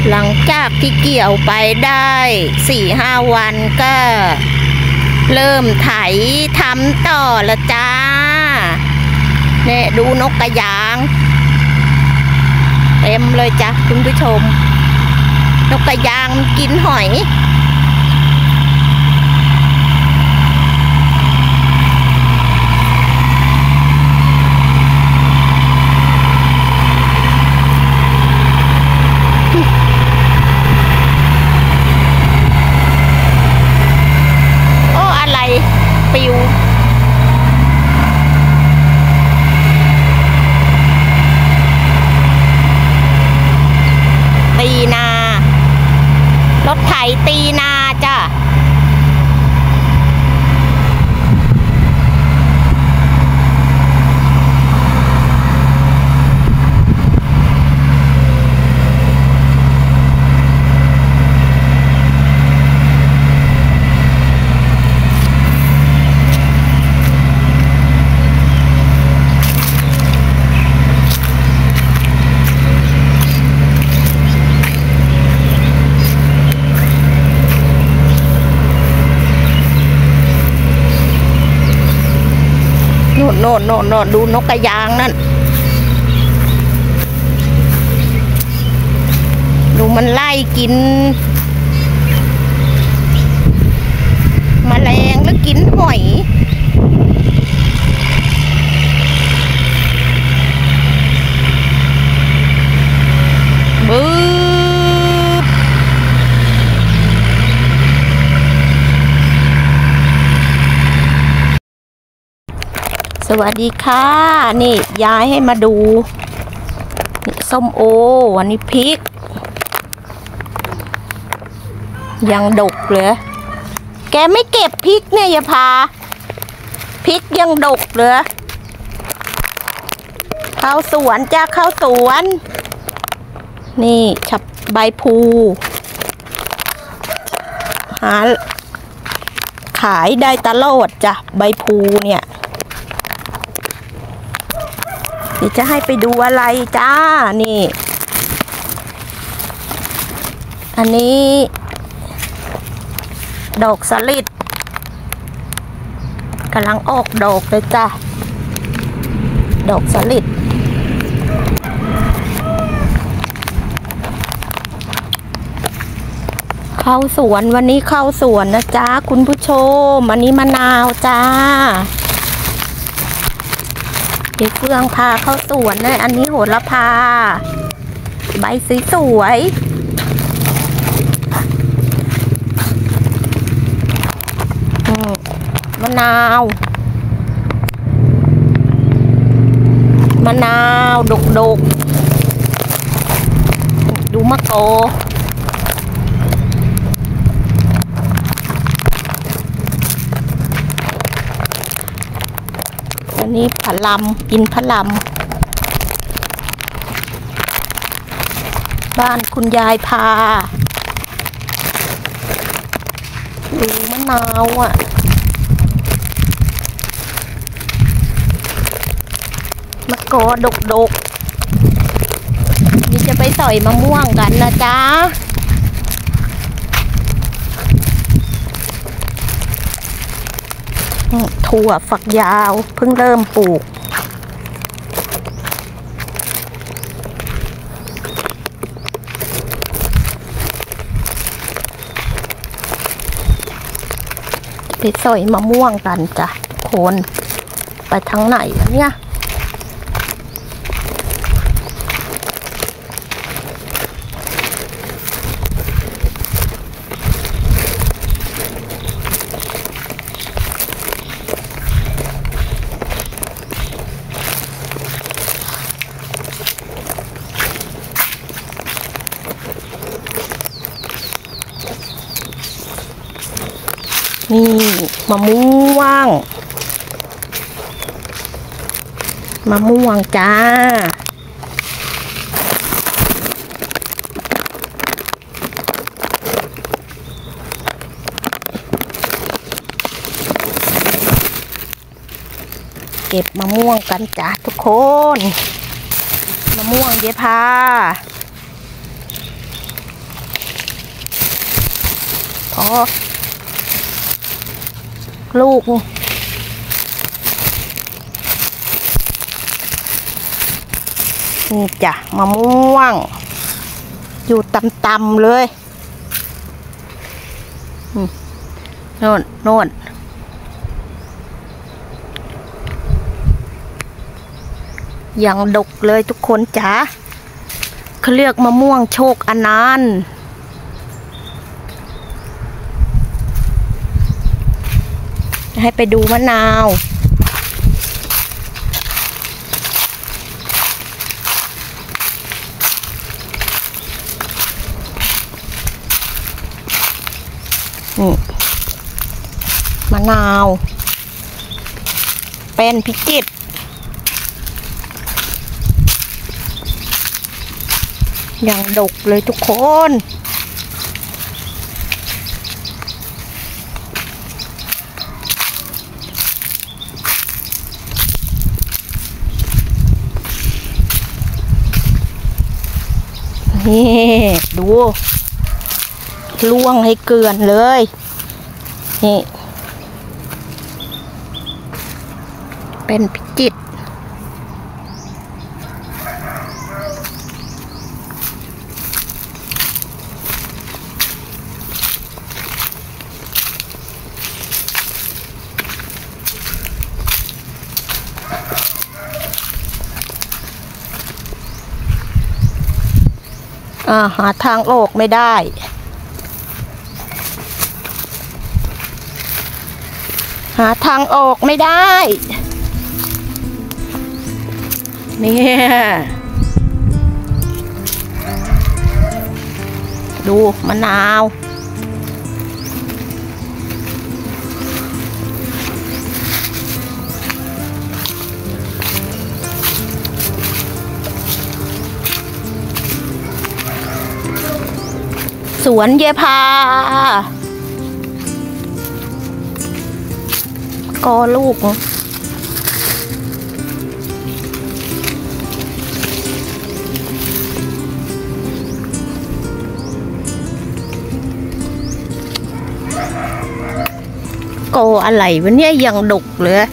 หลังจากที่เกี่ยวไปได้4-5 วันก็เริ่มไถทำต่อละจ้าเนี่ยดูนกกระยางเต็มเลยจ้ะคุณผู้ชมนกกระยางกินหอยปิวตีนารถไถตีนาจ้ะโน่นดูนกกระยางนั่นดูมันไล่กินแมลงแล้วกินหอยบื้อสวัสดีค่ะนี่ยายให้มาดูนี่ส้มโอวันนี้พริกยังดกเลยแกไม่เก็บพริกเนี่ยยาพาพริกยังดกเลยเข้าสวนจ้าเข้าสวนนี่ฉับใบพูหาขายได้ตลอดจ้ะใบพูเนี่ยเดี๋ยวจะให้ไปดูอะไรจ้านี่อันนี้ดอกสลิดกำลังออกดอกเลยจ้าดอกสลิดเข้าสวนวันนี้เข้าสวนนะจ้าคุณผู้ชมอันนี้มะนาวจ้าเดี๋ยวเฟื่องพาเข้าสวนนะอันนี้โหระพาใบสวยมะนาวดกดูมะกออันนี้ผลำกินผลำบ้านคุณยายพาดูมะนาวมะกอดกนี่จะไปสอยมะม่วงกันนะจ๊ะถั่วฝักยาวเพิ่งเริ่มปลูกไปสอยมะม่วงกันจ้ะคนไปทางไหนวะเนี่ยนี่มะม่วงจ้าเก็บมะม่วงกันจ้าทุกคนมะม่วงเยพาพอลูกนี่จ้ะมะม่วงอยู่ต่ำๆเลยโน่นโน่นยังดกเลยทุกคนจ๋าเขาเรียกมะม่วงโชคอนันต์ให้ไปดูมะนาวนี่มะนาวเป็นพิจิตรยังดกเลยทุกคนนี่ดูล่วงให้เกลือนเลยนี่เป็นพิจิตรหาทางออกไม่ได้หาทางออกไม่ได้เนี่ยดูมะนาวสวนเยพากอลูกกออะไรวะเนี่ยยังดกเลย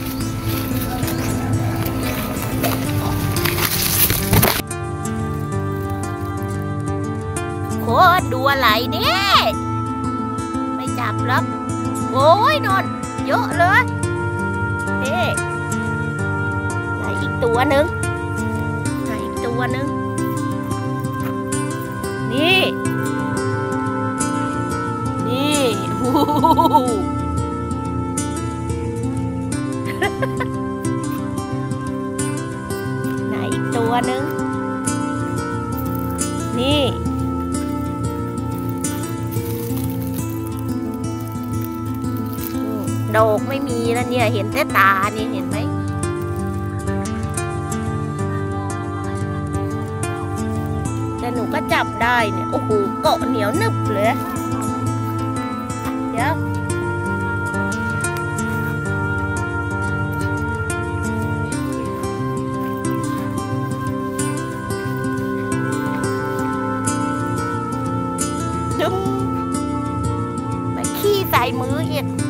โคตรดูอะไรเนี่ยไม่จับหรอกโอ้ยนอนเยอะเลยนี่ไหนอีกตัวหนึ่งไหนอีกตัวหนึ่งนี่นี่ไหนอีกตัวหนึ่งนี่ดอกไม่มีแล้วเนี่ยเห็นแต่ตานี่เห็นไหมแต่หนูก็จับได้เนี่ยโอ้โหเกาะเหนียวนึบเลยเดี๋ยวดึงไปขี้ใส่มืออีก